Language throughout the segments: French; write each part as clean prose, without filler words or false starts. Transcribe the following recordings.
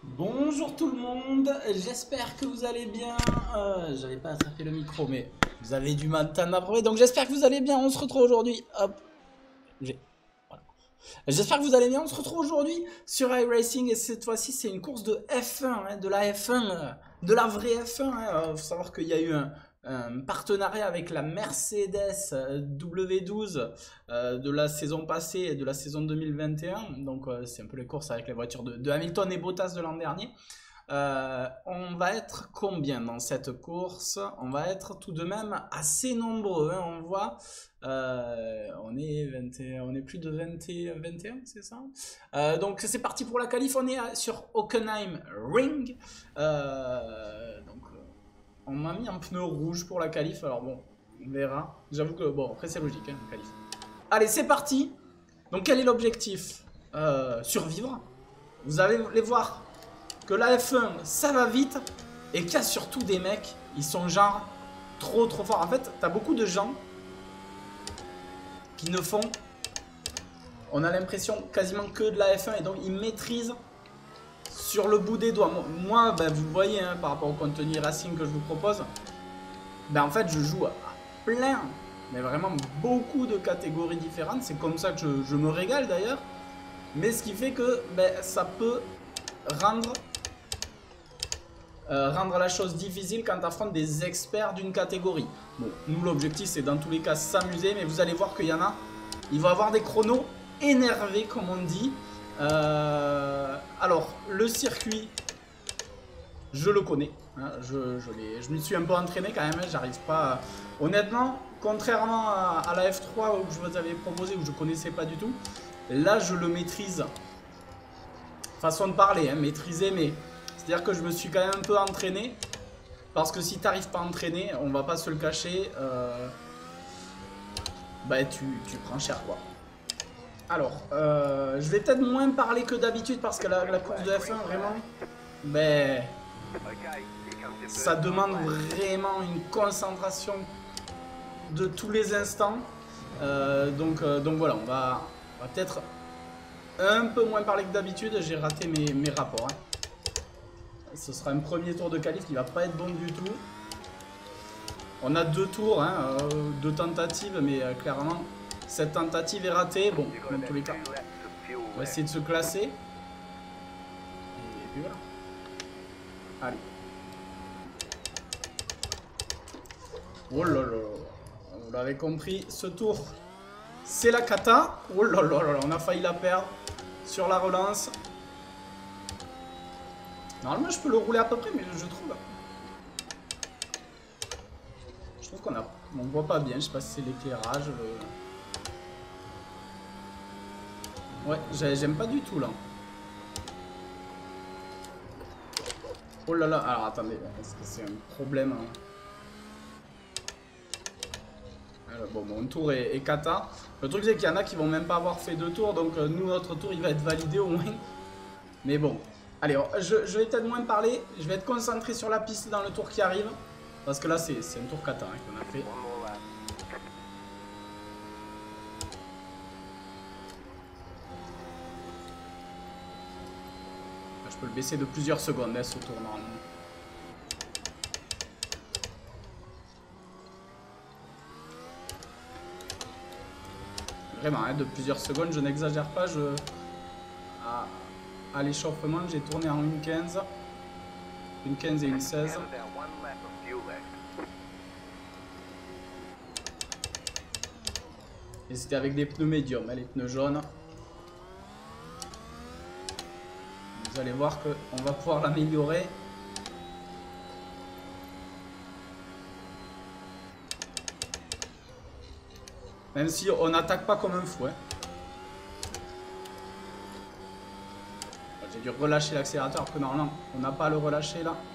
Bonjour tout le monde, j'espère que vous allez bien. J'avais pas attrapé le micro, mais vous avez dû m'entendre après. Donc j'espère que vous allez bien. On se retrouve aujourd'hui. Hop, voilà. J'espère que vous allez bien. On se retrouve aujourd'hui sur iRacing et cette fois-ci c'est une course de F1, hein, de la F1, de la vraie F1. Hein. Faut savoir qu'il y a eu un partenariat avec la Mercedes W12 de la saison passée et de la saison 2021. Donc c'est un peu les courses avec les voitures de Hamilton et Bottas de l'an dernier. On va être combien dans cette course? On va être tout de même assez nombreux. Hein, on voit, on est 21, on est plus de 20, 21, c'est ça? Donc c'est parti pour la qualif. On est sur Hockenheim Ring. Donc on m'a mis un pneu rouge pour la qualif. Alors bon, on verra. J'avoue que bon, après c'est logique, hein, la qualif. Allez, c'est parti. Donc quel est l'objectif? Survivre. Vous allez les voir que la F1 ça va vite et qu'il y a surtout des mecs, ils sont genre trop forts. En fait, t'as beaucoup de gens qui ne font, on a l'impression quasiment que de la F1 et donc ils maîtrisent sur le bout des doigts. Moi, ben, vous voyez hein, par rapport au contenu racing que je vous propose, ben, en fait je joue à plein, mais vraiment beaucoup de catégories différentes. C'est comme ça que je me régale d'ailleurs. Mais ce qui fait que ben, ça peut rendre la chose difficile quand tu affrontes des experts d'une catégorie. Bon, nous l'objectif c'est dans tous les cas s'amuser, mais vous allez voir qu'il y en a, ils vont avoir des chronos énervés comme on dit. Alors, le circuit, je le connais, hein, je m'y suis un peu entraîné quand même, hein, j'arrive pas... Honnêtement, contrairement à la F3 que je vous avais proposé, où je connaissais pas du tout, là je le maîtrise. Façon de parler, hein, maîtriser, mais... C'est-à-dire que je me suis quand même un peu entraîné. Parce que si t'arrives pas à entraîner, on va pas se le cacher, bah tu prends cher quoi. Alors, je vais peut-être moins parler que d'habitude parce que la course de F1 vraiment, ben, ça demande vraiment une concentration de tous les instants. Donc voilà, on va peut-être un peu moins parler que d'habitude. J'ai raté mes rapports. Hein. Ce sera un premier tour de qualif qui va pas être bon du tout. On a deux tours, hein, deux tentatives, mais clairement, cette tentative est ratée. Bon, dans tous les cas, on va essayer de se classer. Et puis voilà. Allez. Oh là là, vous l'avez compris, ce tour, c'est la cata. Oh là là là, on a failli la perdre sur la relance. Normalement, je peux le rouler à peu près, mais je trouve... Je trouve on voit pas bien, je sais pas si c'est l'éclairage. Ouais, j'aime pas du tout là. Oh là là, alors attendez, est-ce que c'est un problème hein? Alors, bon, mon tour est cata. Le truc c'est qu'il y en a qui vont même pas avoir fait deux tours, donc nous notre tour il va être validé au moins. Mais bon, allez, je vais peut-être moins parler, je vais être concentré sur la piste dans le tour qui arrive. Parce que là c'est un tour cata hein, qu'on a fait. Je peux le baisser de plusieurs secondes hein, ce tour normalement. Vraiment, hein, de plusieurs secondes, je n'exagère pas. À l'échauffement, j'ai tourné en 1.15. Une 15 et une 16. Et c'était avec des pneus médiums, hein, les pneus jaunes. Vous allez voir qu'on va pouvoir l'améliorer. Même si on n'attaque pas comme un fou. Hein. J'ai dû relâcher l'accélérateur alors que normalement on n'a pas à le relâcher là.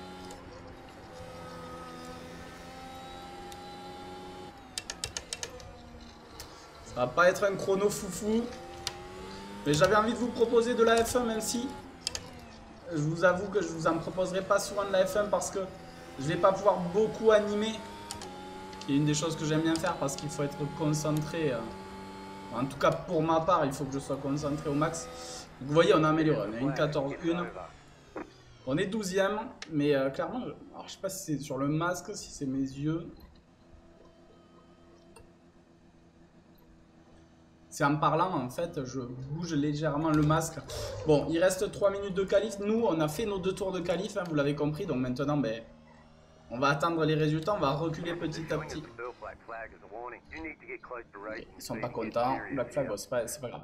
Ça va pas être un chrono foufou. Mais j'avais envie de vous proposer de la F1 même si je vous avoue que je vous en proposerai pas souvent de la F1 parce que je vais pas pouvoir beaucoup animer. C'est une des choses que j'aime bien faire parce qu'il faut être concentré. En tout cas pour ma part il faut que je sois concentré au max. Vous voyez on a amélioré, on a une 14-1. On est 12e, mais clairement, alors, je sais pas si c'est sur le masque, si c'est mes yeux. C'est en parlant, en fait, je bouge légèrement le masque. Bon, il reste 3 minutes de qualif. Nous, on a fait nos 2 tours de qualif, hein, vous l'avez compris. Donc maintenant, ben, on va attendre les résultats, on va reculer petit à petit. Ils sont pas contents. Black flag, c'est pas grave.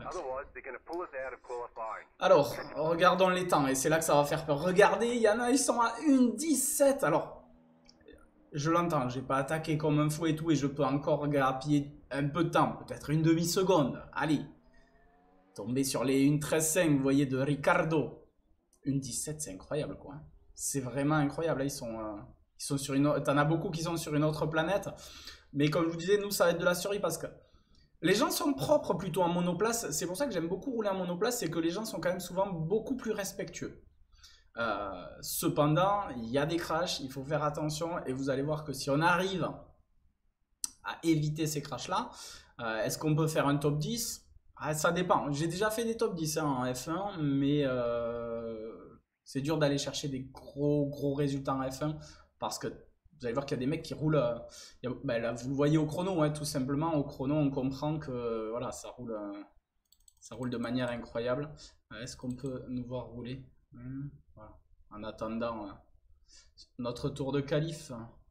Alors, regardons les temps, et c'est là que ça va faire peur. Regardez, il y en a, ils sont à 1,17. Alors, je l'entends, j'ai pas attaqué comme un fou et tout, et je peux encore grappiller un peu de temps, peut-être une demi-seconde. Allez, tomber sur les 1,13,5, vous voyez, de Ricardo. 1,17, c'est incroyable, quoi. C'est vraiment incroyable. Là, ils sont sur une... T'en as beaucoup qui sont sur une autre planète. Mais comme je vous disais, nous, ça va être de la survie parce que les gens sont propres plutôt en monoplace. C'est pour ça que j'aime beaucoup rouler en monoplace, c'est que les gens sont quand même souvent beaucoup plus respectueux. Cependant, il y a des crashs, il faut faire attention et vous allez voir que si on arrive à éviter ces crashs-là, est-ce qu'on peut faire un top 10? Ça dépend. J'ai déjà fait des top 10 hein, en F1, mais c'est dur d'aller chercher des gros résultats en F1 parce que vous allez voir qu'il y a des mecs qui roulent. Ben là, vous le voyez au chrono, hein, tout simplement. Au chrono, on comprend que voilà, ça roule de manière incroyable. Est-ce qu'on peut nous voir rouler? Voilà. En attendant notre tour de qualif.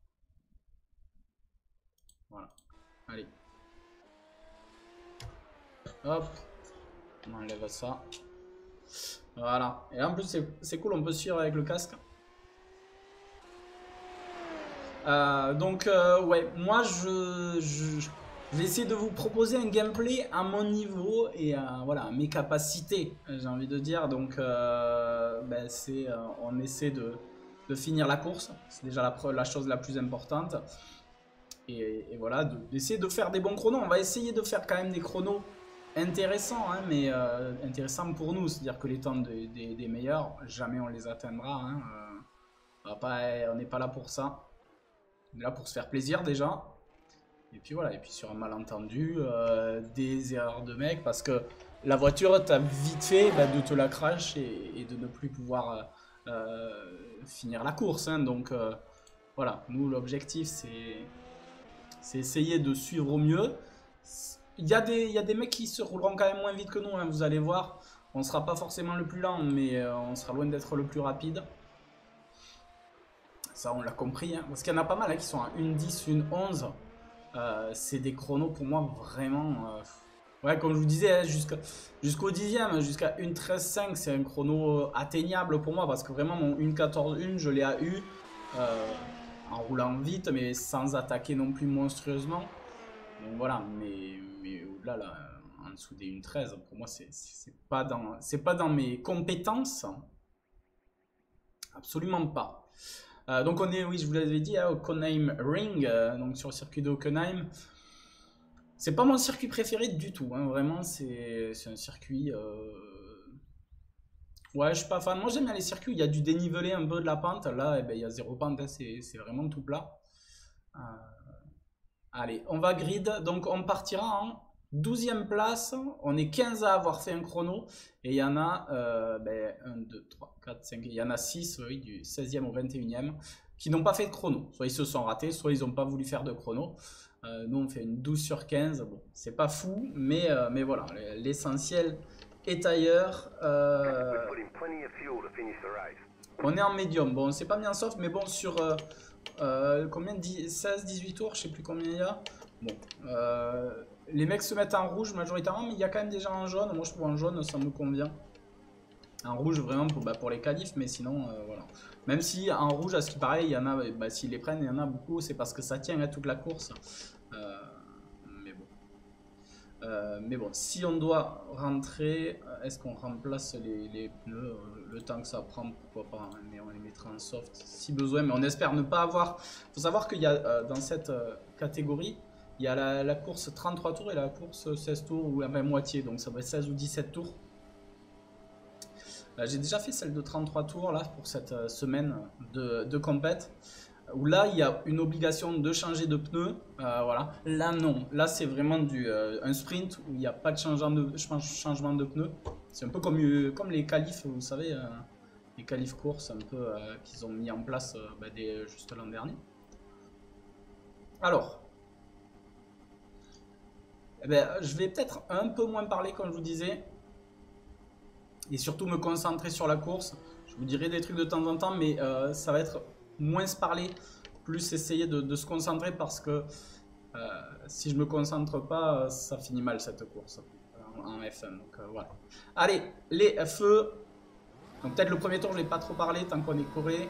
Voilà. Allez. Hop. On enlève ça. Voilà. Et en plus, c'est cool, on peut suivre avec le casque. Donc, ouais, moi, je vais essayer de vous proposer un gameplay à mon niveau et voilà, à mes capacités, j'ai envie de dire. Donc, ben, on essaie de finir la course. C'est déjà la chose la plus importante. Et voilà, d'essayer de faire des bons chronos. On va essayer de faire quand même des chronos intéressants, hein, mais intéressants pour nous. C'est-à-dire que les temps des meilleurs, jamais on les atteindra. Hein. On n'est pas là pour ça. On est là pour se faire plaisir déjà. Et puis voilà, et puis sur un malentendu, des erreurs de mec, parce que la voiture t'a vite fait de te la crash et de ne plus pouvoir finir la course. Hein. Donc voilà, nous l'objectif c'est essayer de suivre au mieux. Il y a des mecs qui se rouleront quand même moins vite que nous, hein, vous allez voir. On ne sera pas forcément le plus lent, mais on sera loin d'être le plus rapide. Ça, on l'a compris, hein, parce qu'il y en a pas mal hein, qui sont à 1,10, 1,11. C'est des chronos pour moi vraiment... ouais, comme je vous disais, hein, jusqu'au 10e, jusqu'à 1,13,5, c'est un chrono atteignable pour moi, parce que vraiment mon 1,14,1, je l'ai eu en roulant vite, mais sans attaquer non plus monstrueusement. Donc voilà, mais là, en dessous des 1,13, pour moi, c'est pas dans mes compétences. Absolument pas. Donc on est, oui, je vous l'avais dit, hein, au Hockenheim Ring, donc sur le circuit de Hockenheim. C'est pas mon circuit préféré du tout, hein, vraiment, c'est un circuit... Ouais, je suis pas fan. Moi j'aime bien les circuits où il y a du dénivelé, un peu de la pente. Là, eh ben, il y a zéro pente, hein, c'est vraiment tout plat. Allez, on va grid, donc on partira en 12e place. On est 15 à avoir fait un chrono. Et il y en a 1, 2, 3, 4, 5. Il y en a 6, oui, du 16e au 21e, qui n'ont pas fait de chrono. Soit ils se sont ratés, soit ils n'ont pas voulu faire de chrono. Nous, on fait une 12 sur 15. Bon, c'est pas fou, mais voilà, l'essentiel est ailleurs. On est en médium. Bon, c'est pas bien soft, mais bon, sur combien 16, 18 tours, je sais plus combien il y a. Bon, les mecs se mettent en rouge majoritairement, mais il y a quand même des gens en jaune. Moi, je trouve en jaune, ça me convient. En rouge, vraiment, pour les qualifs, mais sinon, voilà. Même si en rouge, à ce qui paraît, il y en a, s'ils les prennent, il y en a beaucoup, c'est parce que ça tient à toute la course. Mais bon, si on doit rentrer, est-ce qu'on remplace les pneus le temps que ça prend, pourquoi pas, hein, mais on les mettra en soft si besoin, mais on espère ne pas avoir... Il faut savoir qu'il y a dans cette catégorie, il y a la course 33 tours et la course 16 tours, ou la même moitié, donc ça va être 16 ou 17 tours. J'ai déjà fait celle de 33 tours là pour cette semaine de compète, où là il y a une obligation de changer de pneus, voilà. Là non, là c'est vraiment un sprint où il n'y a pas de changement de pneus. C'est un peu comme les qualifs, vous savez, des qualifs courses un peu qu'ils ont mis en place bah, juste l'an dernier. Alors, eh ben, je vais peut-être un peu moins parler comme je vous disais. Et surtout me concentrer sur la course. Je vous dirai des trucs de temps en temps, mais ça va être moins se parler, plus essayer de se concentrer parce que si je me concentre pas, ça finit mal cette course en F1. Donc voilà. Allez, les feux. Donc peut-être le premier tour, je n'ai pas trop parlé tant qu'on est coré.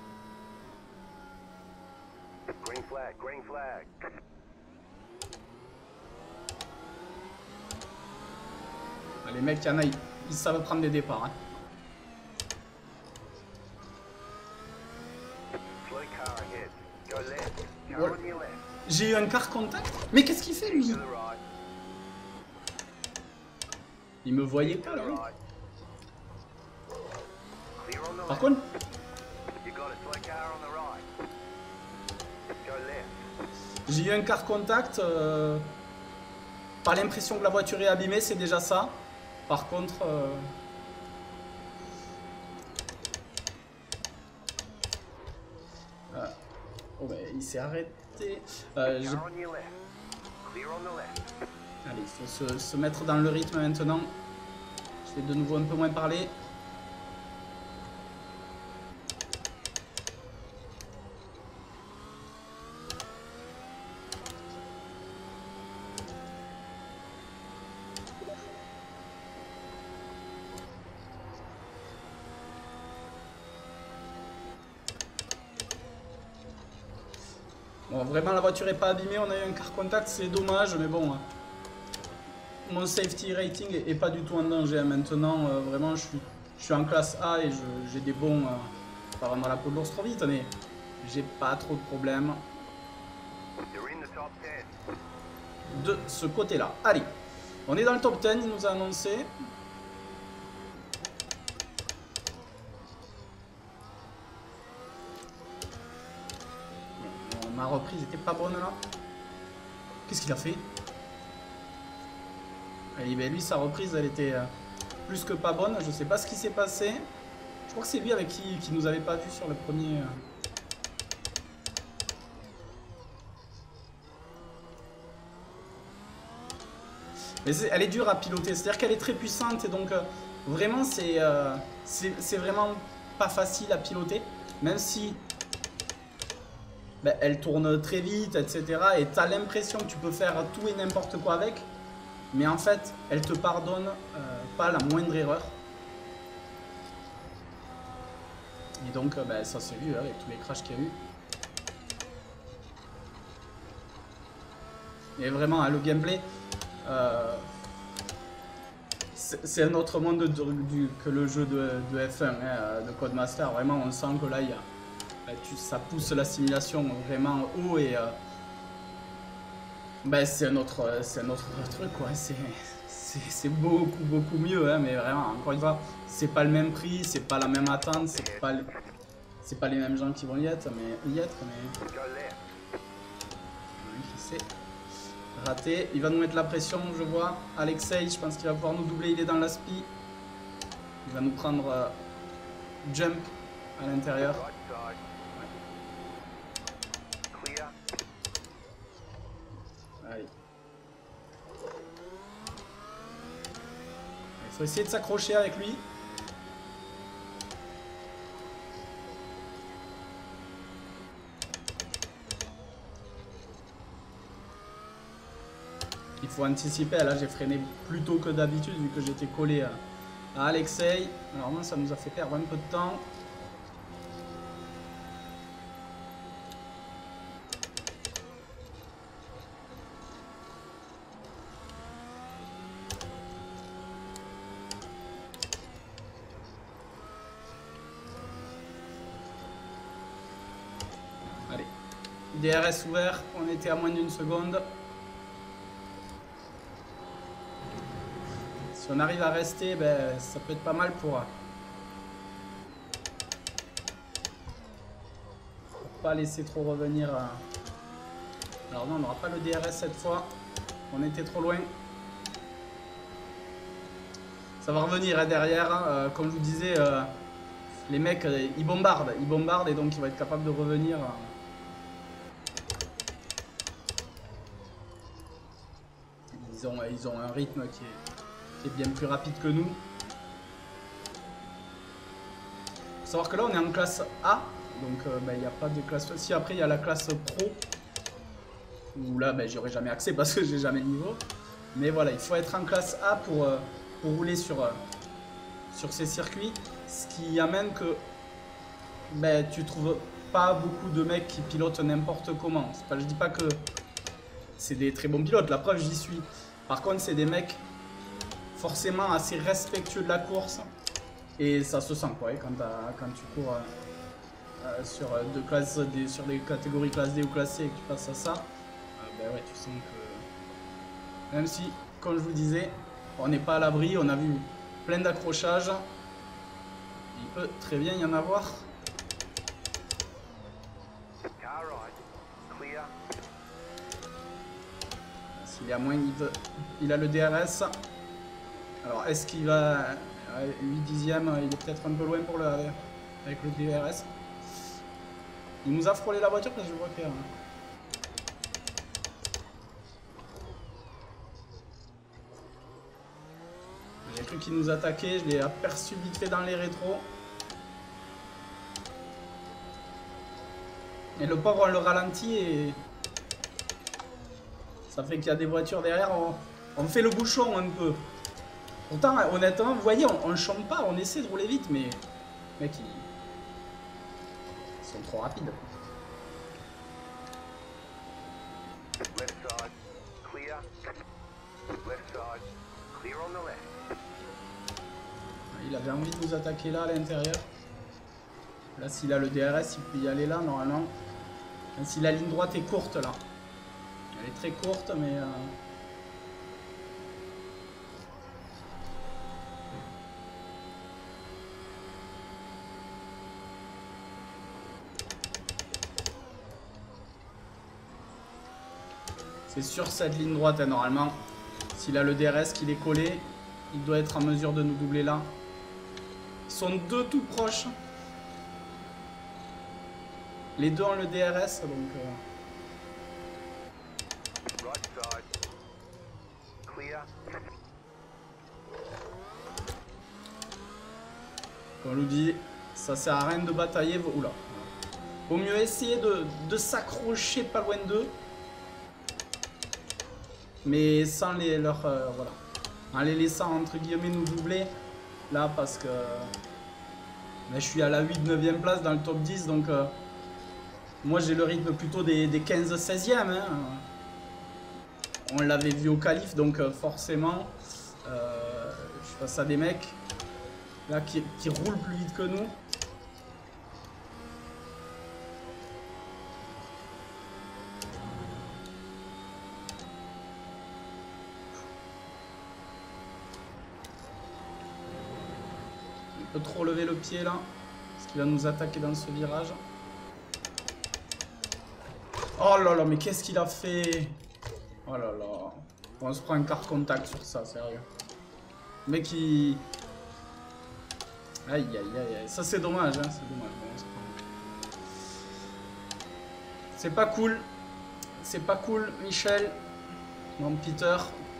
Green flag, green flag. Les mecs, il y en a, ils savent prendre des départs. Hein. Voilà. J'ai eu un car contact. Mais qu'est-ce qu'il fait lui? Il me voyait pas là. Par contre, j'ai eu un car contact. Pas l'impression que la voiture est abîmée, c'est déjà ça. Par contre, oh ben, il s'est arrêté. Allez, il faut se mettre dans le rythme maintenant. Je vais de nouveau un peu moins parler. Bon, vraiment la voiture est pas abîmée, on a eu un car contact, c'est dommage, mais bon, mon safety rating est pas du tout en danger. Maintenant, vraiment, je suis en classe A et j'ai des bons, pas rendre la peau de l'ours trop vite, mais j'ai pas trop de problèmes de ce côté-là. Allez, on est dans le top 10, il nous a annoncé. Ma reprise était pas bonne là. Qu'est-ce qu'il a fait? Allez, ben lui, sa reprise, elle était plus que pas bonne. Je sais pas ce qui s'est passé. Je crois que c'est lui avec qui nous avait pas vu sur le premier. Mais elle est dure à piloter. C'est-à-dire qu'elle est très puissante et donc vraiment, c'est vraiment pas facile à piloter. Même si ben, elle tourne très vite, etc. Et tu as l'impression que tu peux faire tout et n'importe quoi avec. Mais en fait, elle te pardonne pas la moindre erreur. Et donc, ben, ça s'est vu hein, avec tous les crashs qu'il y a eu. Et vraiment, hein, le gameplay, c'est un autre monde que le jeu de F1, hein, de Codemaster. Vraiment, on sent que là, il y a... ça pousse la simulation vraiment haut et ben, c'est un autre truc quoi. C'est beaucoup mieux hein, mais vraiment encore une fois c'est pas le même prix, c'est pas la même attente, c'est pas les mêmes gens qui vont y être mais il s'est raté. Il va nous mettre la pression, je vois. Alexei, je pense qu'il va pouvoir nous doubler, il est dans l'aspi. Il va nous prendre jump à l'intérieur. Allez. Il faut essayer de s'accrocher avec lui. Il faut anticiper. Là, j'ai freiné plus tôt que d'habitude vu que j'étais collé à Alexei. Alors, moi, ça nous a fait perdre un peu de temps. Allez, DRS ouvert, on était à moins d'une seconde. Si on arrive à rester, ben, ça peut être pas mal pour pas laisser trop revenir. Alors non, on n'aura pas le DRS cette fois, on était trop loin. Ça va revenir hein, derrière, hein. Comme je vous disais, les mecs, ils bombardent et donc ils vont être capables de revenir. Ils ont un rythme qui est bien plus rapide que nous. Faut savoir que là on est en classe A, donc il n'y a pas de classe. Si après il y a la classe pro, où là j'y aurai jamais accès parce que j'ai jamais le niveau. Mais voilà, il faut être en classe A pour rouler sur ces circuits, ce qui amène que tu trouves pas beaucoup de mecs qui pilotent n'importe comment. Je dis pas que c'est des très bons pilotes, la preuve j'y suis. Par contre c'est des mecs forcément assez respectueux de la course et ça se sent quoi, quand tu cours sur des catégories classe D ou classe C et que tu passes à ça, ouais, tu sens que même si, comme je vous disais, on n'est pas à l'abri, on a vu plein d'accrochages, il peut très bien y en avoir. S'il est à moins, il a le DRS. Alors est-ce qu'il va 8 dixièmes, il est peut-être un peu loin pour avec le DRS. Il nous a frôlé la voiture parce que je vois qu'il y a... J'ai cru qu'il nous attaquait, je l'ai aperçu vite fait dans les rétros. Et le pauvre on le ralentit et... ça fait qu'il y a des voitures derrière, on fait le bouchon un peu. Pourtant, honnêtement, vous voyez, on ne chante pas, on essaie de rouler vite, mais... Mec, ils sont trop rapides. Il avait envie de nous attaquer là, à l'intérieur. Là, s'il a le DRS, il peut y aller là, normalement. Même si la ligne droite est courte, là. Elle est très courte, mais... c'est sur cette ligne droite, hein, normalement. S'il a le DRS, qu'il est collé, il doit être en mesure de nous doubler là. Ils sont deux tout proches. Les deux ont le DRS, donc... Comme je vous dis, ça sert à rien de batailler. Oula. Vaut mieux essayer de s'accrocher pas loin d'eux. Mais sans voilà. En les laissant entre guillemets nous doubler. Là parce que je suis à la 8-9e place dans le top 10. Donc moi j'ai le rythme plutôt des 15-16e. Hein. On l'avait vu au qualif. Donc forcément je suis face à des mecs là qui roulent plus vite que nous. Trop lever le pied là parce qu'il va nous attaquer dans ce virage. Oh là là, mais qu'est-ce qu'il a fait? Oh là là, on se prend un quart contact sur ça, sérieux. Le mec il... aïe aïe aïe, ça c'est dommage, hein, c'est dommage. C'est pas cool, c'est pas cool, Michel. Non, Peter.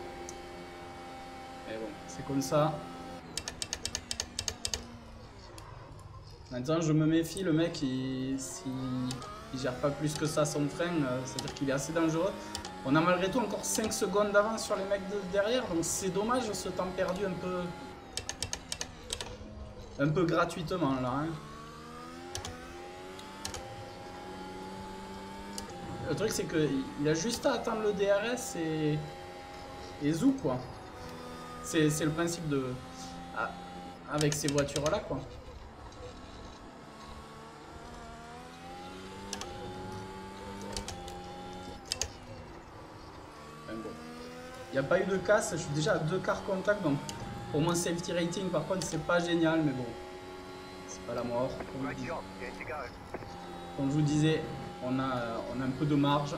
Mais bon, c'est comme ça. Maintenant, je me méfie, le mec, s'il gère pas plus que ça son frein, c'est-à-dire qu'il est assez dangereux. On a malgré tout encore 5 secondes d'avance sur les mecs de derrière, donc c'est dommage ce temps perdu un peu gratuitement là. Hein. Le truc, c'est qu'il a juste à attendre le DRS et zou quoi. C'est le principe de... avec ces voitures là quoi. Il n'y a pas eu de casse, je suis déjà à 2 quarts contact, donc pour mon safety rating par contre c'est pas génial, mais bon, c'est pas la mort. Comme je vous disais, on a un peu de marge.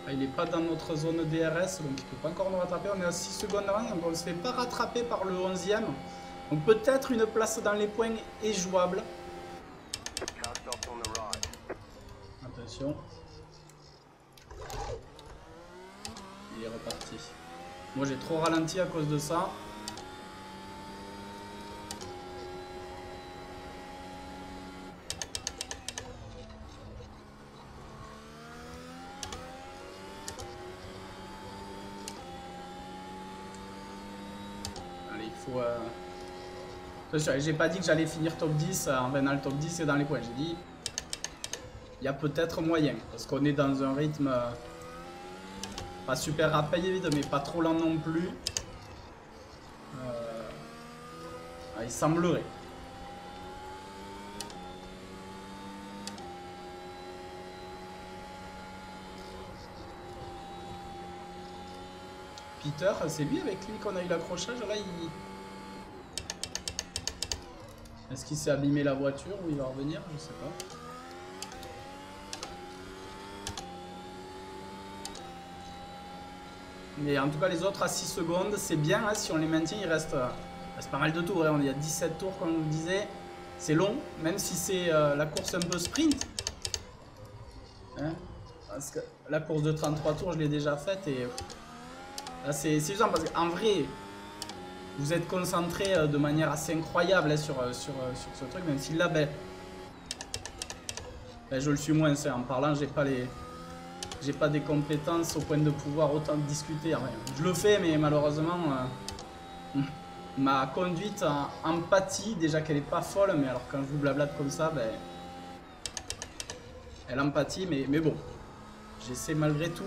Ah, il n'est pas dans notre zone DRS, donc il ne peut pas encore nous rattraper. On est à 6 secondes avant, donc on ne se fait pas rattraper par le 11e. Donc peut-être une place dans les points est jouable. Car stops on the right. Attention. Il est reparti. Moi j'ai trop ralenti à cause de ça. Allez, il faut... J'ai pas dit que j'allais finir top 10 en venant le top 10 et dans les points. J'ai dit... Il y a peut-être moyen. Parce qu'on est dans un rythme... pas super rapide, mais pas trop lent non plus. Il semblerait. Peter, c'est lui avec lui qu'on a eu l'accrochage. Là, il... Est-ce qu'il s'est abîmé la voiture ou il va revenir? Je sais pas. Mais en tout cas, les autres à 6 secondes, c'est bien. Hein, si on les maintient, il reste pas mal de tours. Hein. Il y a 17 tours, comme on le disait. C'est long, même si c'est la course un peu sprint. Hein, parce que la course de 33 tours, je l'ai déjà faite. Et là, c'est usant parce qu'en vrai, vous êtes concentré de manière assez incroyable hein, sur ce truc. Même si là, ben, je le suis moins. En parlant, j'ai pas des compétences au point de pouvoir autant discuter. Enfin, je le fais, mais malheureusement, ma conduite en empathie, déjà qu'elle est pas folle, mais alors quand je vous blablate comme ça, ben, elle empathie, mais bon, j'essaie malgré tout.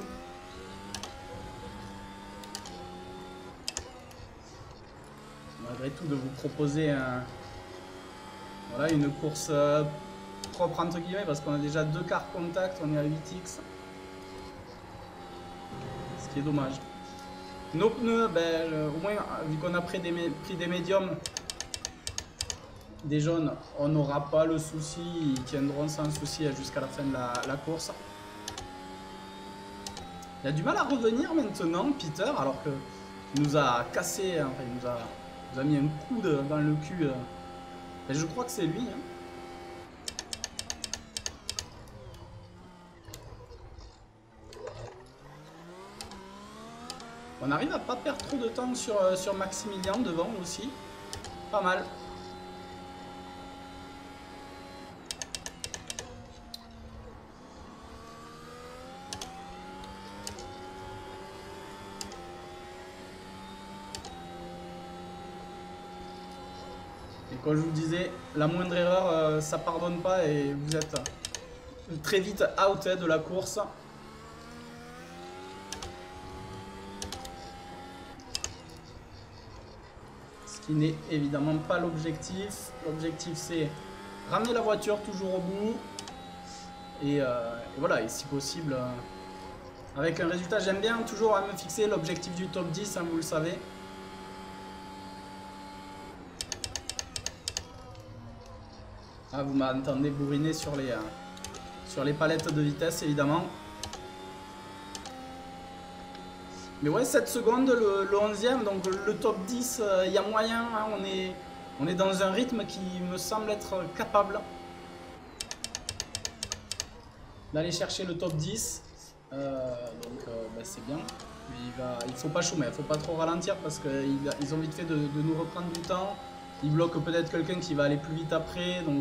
Malgré tout, de vous proposer voilà, une course propre entre guillemets, parce qu'on a déjà 2 quarts contact, on est à 8x. Ce qui est dommage. Nos pneus, ben, au moins, vu qu'on a pris des médiums, des jaunes, on n'aura pas le souci, ils tiendront sans souci jusqu'à la fin de la course. Il a du mal à revenir maintenant, Peter, alors que il nous a cassé, enfin, il nous a mis un coup dans le cul. Et je crois que c'est lui. Hein. On arrive à pas perdre trop de temps sur Maximilien devant aussi. Pas mal. Et comme je vous disais, la moindre erreur, ça pardonne pas et vous êtes très vite out de la course. Ce qui n'est évidemment pas l'objectif. L'objectif c'est ramener la voiture toujours au bout. Et voilà, et si possible, avec un résultat, j'aime bien toujours me fixer l'objectif du top 10, hein, vous le savez. Ah, vous m'entendez bourriner sur les palettes de vitesse, évidemment. Mais ouais, 7 secondes, le 11e, donc le top 10, il y a moyen, hein, on est dans un rythme qui me semble être capable d'aller chercher le top 10. Bah, c'est bien. Mais il faut pas chômer, il faut pas trop ralentir parce qu'ils ont vite fait de nous reprendre du temps. Ils bloquent peut-être quelqu'un qui va aller plus vite après, donc...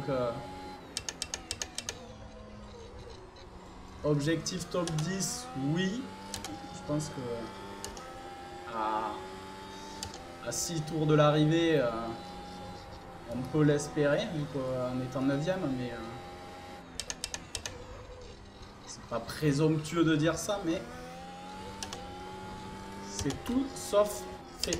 Objectif top 10, oui. Je pense que... À 6 tours de l'arrivée, on peut l'espérer, vu qu'on est en 9e, mais... c'est pas présomptueux de dire ça, mais... c'est tout sauf fait.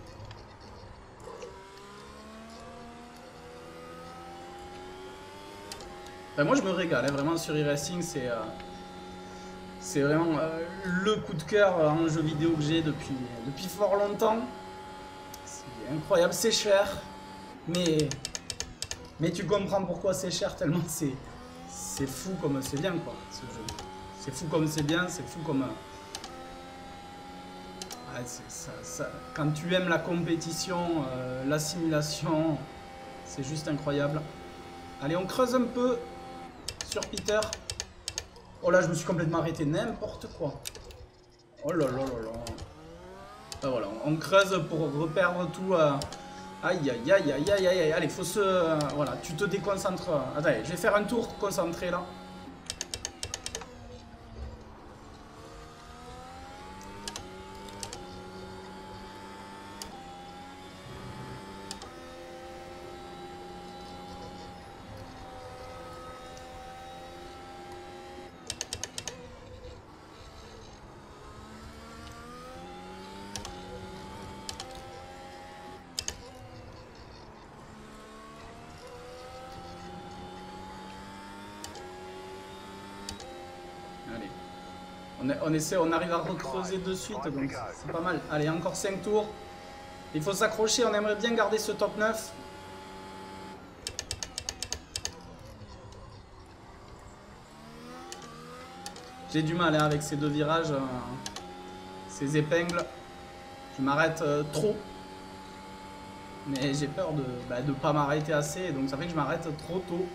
Ben moi je me régale, hein, vraiment sur e-racing, c'est vraiment le coup de cœur en jeu vidéo que j'ai depuis fort longtemps. C'est incroyable, c'est cher, mais tu comprends pourquoi c'est cher, tellement c'est fou comme c'est bien quoi, ce jeu. C'est fou comme c'est bien, c'est fou comme... Ouais, quand tu aimes la compétition, la simulation, c'est juste incroyable. Allez, on creuse un peu sur Peter. Oh là, je me suis complètement arrêté, n'importe quoi. Oh là là là là. Ben voilà, on creuse pour reperdre tout. Aïe aïe aïe aïe aïe aïe. Allez, faut se... voilà, tu te déconcentres. Attendez, je vais faire un tour concentré là. On arrive à recreuser de suite, donc c'est pas mal. Allez, encore 5 tours. Il faut s'accrocher, on aimerait bien garder ce top 9. J'ai du mal avec ces deux virages, ces épingles. Je m'arrête trop. Mais j'ai peur de ne pas m'arrêter assez, donc ça fait que je m'arrête trop tôt.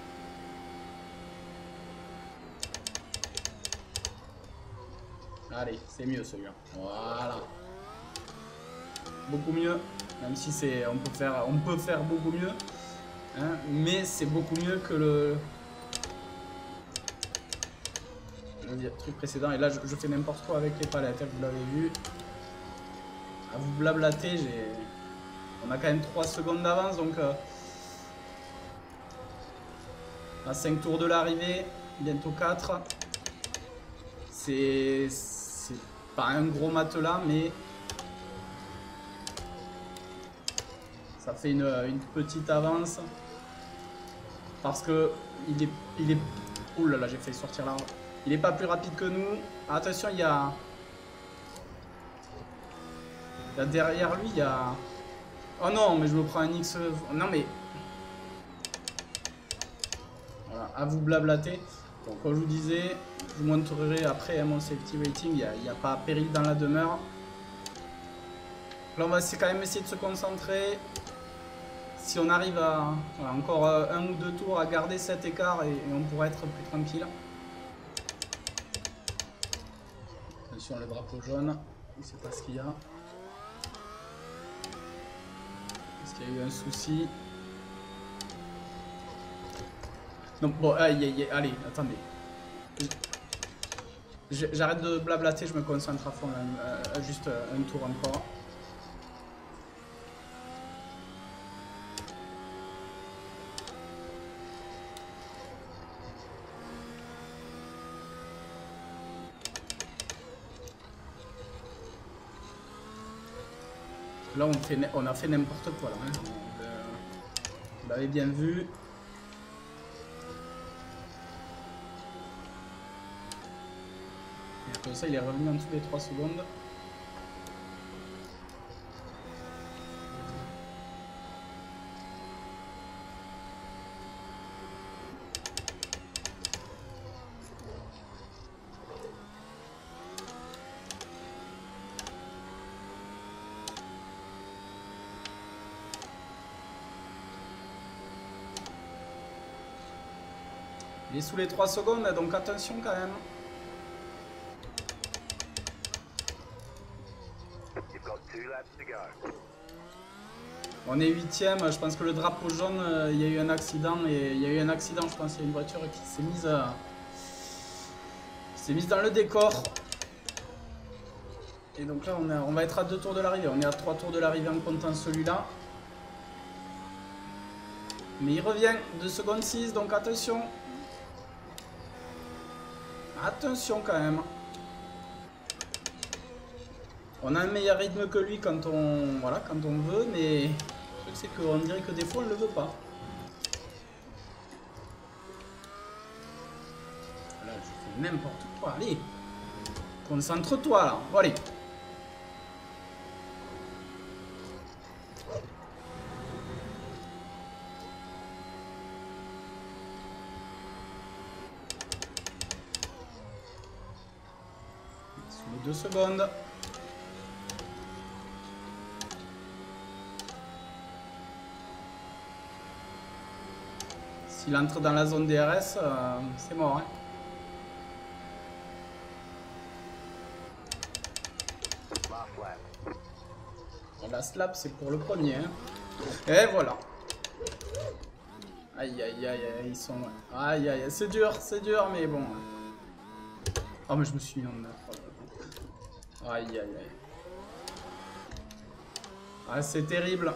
Allez, c'est mieux celui-là. Voilà. Beaucoup mieux. Même si on peut faire beaucoup mieux. Hein, mais c'est beaucoup mieux que le truc précédent. Et là, je fais n'importe quoi avec les palettes. Vous l'avez vu. À vous blablater, on a quand même 3 secondes d'avance. Donc, à 5 tours de l'arrivée. Bientôt 4. C'est pas un gros matelas, mais ça fait une petite avance. Parce que il est... Ouh là là, j'ai fait sortir l'arbre. Il est pas plus rapide que nous. Attention, il y a derrière lui, il y a... Oh non, mais je me prends un X... Non mais... Voilà, à vous blablater. Donc comme je vous disais, je vous montrerai après mon safety rating, il n'y a pas péril dans la demeure. Là on va quand même essayer de se concentrer. Si on arrive à voilà, encore 1 ou 2 tours à garder cet écart et on pourrait être plus tranquille. Attention le drapeau jaune, je ne sais pas ce qu'il y a. Est-ce qu'il y a eu un souci? Donc bon, allez, attendez. J'arrête de blablater, je me concentre à fond, juste un tour encore. Là, on a fait n'importe quoi là. Hein. Vous l'avez bien vu. Comme ça, il est revenu en dessous des 3 secondes. Il est sous les 3 secondes, donc attention quand même. On est 8ème, je pense que le drapeau jaune, il y a eu un accident, et il y a eu un accident, je pense qu'il y a une voiture qui s'est mise dans le décor. Et donc là, on va être à 2 tours de l'arrivée, on est à 3 tours de l'arrivée en comptant celui-là. Mais il revient, 2 secondes 6, donc attention. Attention quand même. On a un meilleur rythme que lui quand on veut, mais le truc c'est qu'on dirait que des fois on ne le veut pas. Là je fais n'importe quoi, allez. Concentre-toi là, bon, allez. 2 secondes. S'il entre dans la zone DRS, c'est mort. Hein. La slap, c'est pour le premier. Hein. Et voilà. Aïe, aïe, aïe, ils sont... Aïe, aïe, c'est dur, mais bon. Oh, mais je me suis mis en neuf. Aïe, aïe, aïe. Ah, c'est terrible.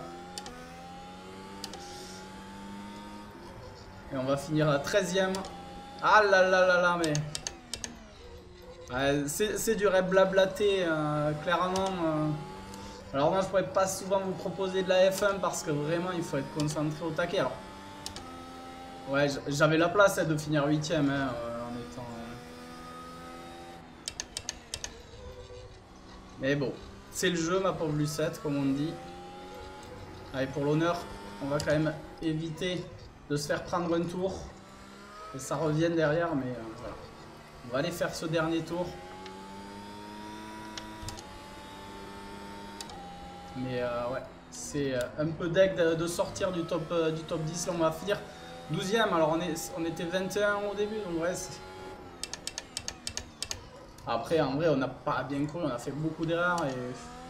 Et on va finir à 13ème. Ah là là là là, mais... Ouais, c'est dur à blablater, clairement. Alors moi, je pourrais pas souvent vous proposer de la F1 parce que vraiment, il faut être concentré au taquet. Alors, ouais, j'avais la place de finir 8ème hein, en étant... Mais bon, c'est le jeu, ma pauvre Lucette, comme on dit. Allez, pour l'honneur, on va quand même éviter de se faire prendre un tour. Et ça revienne derrière, mais voilà. On va aller faire ce dernier tour. Mais ouais, c'est un peu deg de sortir du top 10. Là, on va finir 12ème. Alors, on était 21 au début, donc ouais, c'est... Après, en vrai, on n'a pas bien couru, on a fait beaucoup d'erreurs et...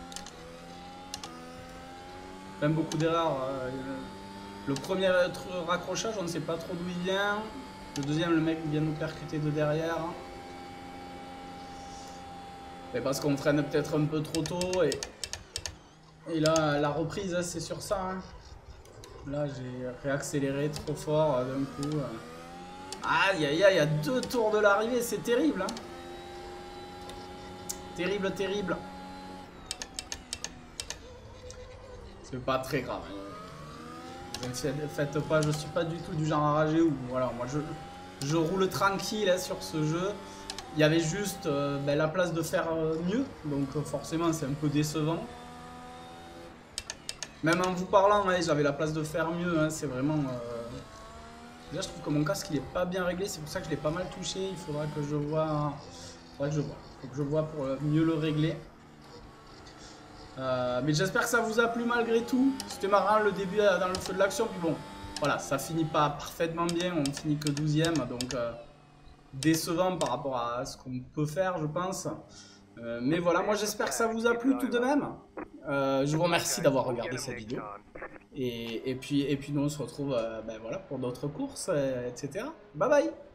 Même beaucoup d'erreurs. Le premier raccrochage, on ne sait pas trop d'où il vient. Le deuxième, le mec vient nous percuter de derrière. Mais parce qu'on freine peut-être un peu trop tôt et là, la reprise, c'est sur ça. Hein. Là, j'ai réaccéléré trop fort d'un coup. Aïe, aïe, aïe, il y a 2 tours de l'arrivée, c'est terrible. Hein. Terrible, terrible. C'est pas très grave. Ne faites pas, je suis pas du tout du genre à rager ou voilà, moi je roule tranquille hein, sur ce jeu. Il y avait juste la place de faire mieux, donc forcément c'est un peu décevant. Même en vous parlant, ouais, j'avais la place de faire mieux, hein, c'est vraiment... Déjà je trouve que mon casque il est pas bien réglé, c'est pour ça que je l'ai pas mal touché, il faudra que je vois... Faut que je vois pour mieux le régler. Mais j'espère que ça vous a plu malgré tout. C'était marrant le début dans le feu de l'action. Puis bon, voilà, ça finit pas parfaitement bien. On finit que 12ème. Donc décevant par rapport à ce qu'on peut faire, je pense. Mais voilà, moi j'espère que ça vous a plu tout de même. Je vous remercie d'avoir regardé cette vidéo. Et puis nous on se retrouve voilà, pour d'autres courses, etc. Bye bye.